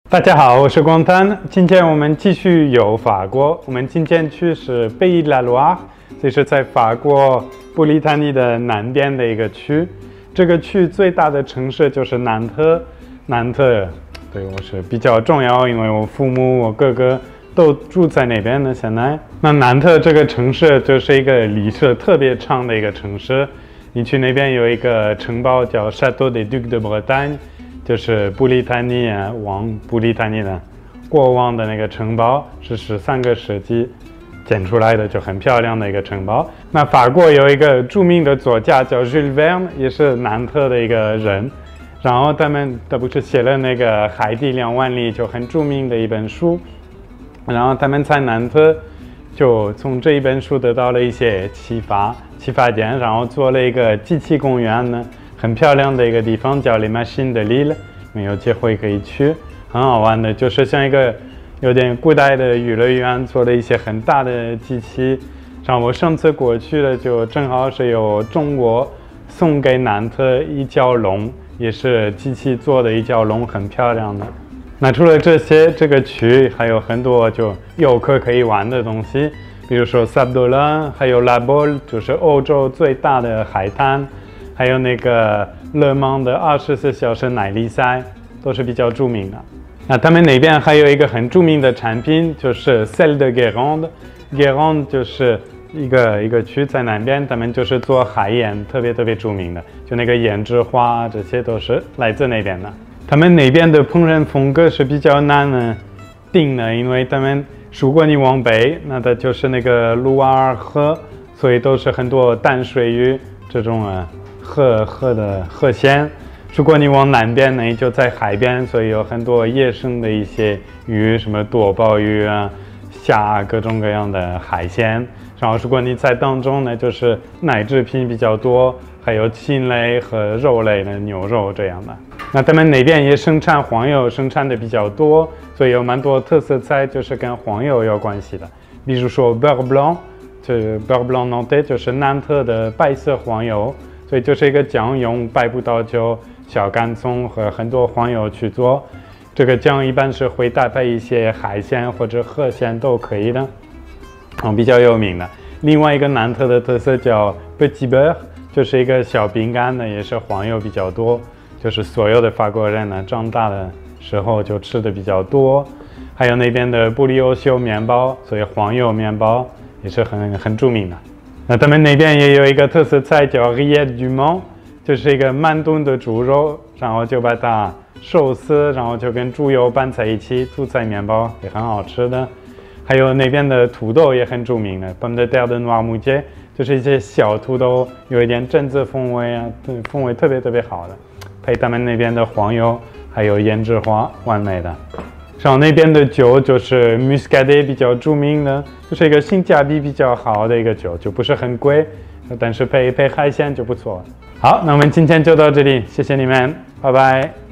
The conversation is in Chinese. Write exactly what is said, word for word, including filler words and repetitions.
大家好，我是光丹。今天我们继续游法国，我们今天去是 Pays de la Loire， 这是在法国布里塔尼的南边的一个区。这个区最大的城市就是南特。南特对我是比较重要，因为我父母、我哥哥都住在那边呢。现在，那南特这个城市就是一个历史特别长的一个城市。你去那边有一个城堡叫 Château des Ducs de Bretagne。就是布里塔尼啊，王布里塔尼的国王的那个城堡，是十三个世纪建出来的，就很漂亮的一个城堡。那法国有一个著名的作家叫 Jules Verne， 也是南特的一个人。然后他们他不是写了那个《海底两万里》，就很著名的一本书。然后他们在南特就从这一本书得到了一些启发启发点，然后做了一个机器公园呢。很漂亮的一个地方叫 Les Machines de Lille， 没有机会可以去，很好玩的，就是像一个有点古代的游乐园，做了一些很大的机器。然后我上次过去了，就正好是有中国送给南特一条龙，也是机器做的一条龙，很漂亮的。那除了这些，这个区还有很多就游客可以玩的东西，比如说 Sable d'Olonne， 还有 La Baule， 就是欧洲最大的海滩。还有那个勒芒的二十四小时耐力赛都是比较著名的。那他们那边还有一个很著名的产品，就是 Sel de Guérande。Guérande 就是一个一个区在南边，他们就是做海盐，特别特别著名的，就那个胭脂花，这些都是来自那边的。他们那边的烹饪风格是比较难呢定的，因为他们如果你往北，那它就是那个卢瓦尔河，所以都是很多淡水鱼这种啊。河河的河鲜，如果你往南边呢，你就在海边，所以有很多野生的一些鱼，什么多宝鱼啊、虾，各种各样的海鲜。然后如果你在当中呢，就是奶制品比较多，还有禽类和肉类的牛肉这样的。那他们那边也生产黄油，生产的比较多，所以有蛮多特色菜就是跟黄油有关系的，比如说 beurre blanc， 就 beurre blanc nantais， 就是南特的白色黄油。所以就是一个酱，用白葡萄酒、小干葱和很多黄油去做。这个酱一般是会搭配一些海鲜或者河鲜都可以的，嗯，比较有名的。另外一个南特的特色叫 Petit Beurre， 就是一个小饼干呢，也是黄油比较多，就是所有的法国人呢长大的时候就吃的比较多。还有那边的布里欧修面包，所以黄油面包也是很很著名的。那他们那边也有一个特色菜叫 Rillette du Mans， 就是一个慢炖的猪肉，然后就把它寿司，然后就跟猪油拌在一起，涂在面包，也很好吃的。还有那边的土豆也很著名的 Pomme de terre de Noirmoutier， 就是一些小土豆，有一点榛子风味啊，风味特别特别好的，配他们那边的黄油，还有胭脂花，完美的。然后那边的酒就是 Muscadet 比较著名的，就是一个性价比比较好的一个酒，就不是很贵，但是配配海鲜就不错。好，那我们今天就到这里，谢谢你们，拜拜。